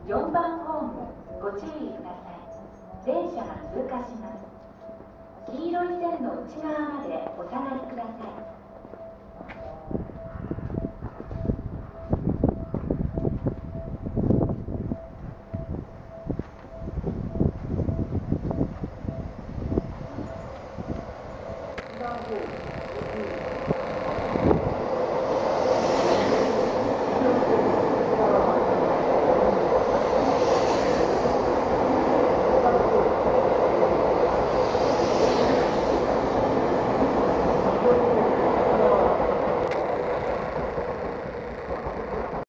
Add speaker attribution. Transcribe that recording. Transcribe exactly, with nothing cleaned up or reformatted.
Speaker 1: よんばんホームご注意ください。電車が通過します。黄色い線の内側までお下がりください。番号